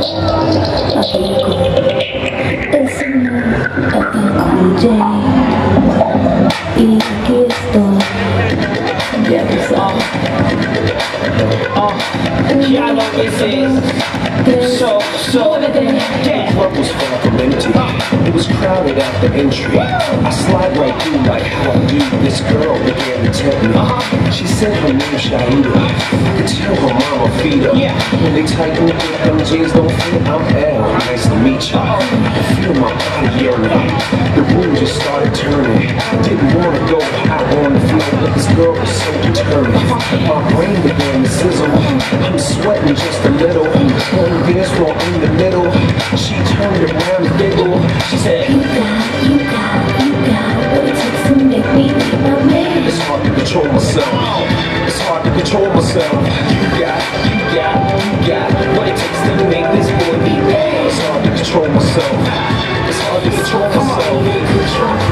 Yeah, I know this is so yeah. The club was far from empty. It was crowded at the entry. I slide right through like how I do. This girl began to tempt me. She said her name Shaida. I could tell her mama feed her. When they tighten the grip, them jeans don't fit. I'm L. Nice to meet you. I feel my body yearning. The room just started turning. Didn't want to go out on the floor, but this girl was so determined. My brain began to sizzle. I'm sweating just a little. On the dance floor in the middle. She turned around and giggled. She said, you got what it takes to make me my man. It's hard to control myself. It's hard to control myself. You got what it takes to make this boy be bad. It's hard to control myself. It's hard to control myself.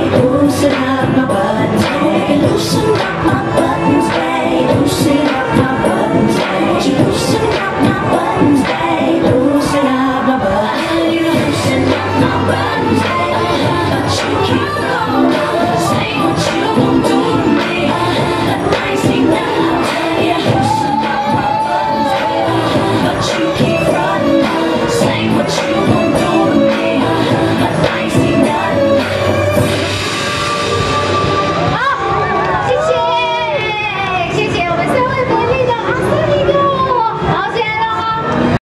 Loosen up my buttons, babe. Loosen up my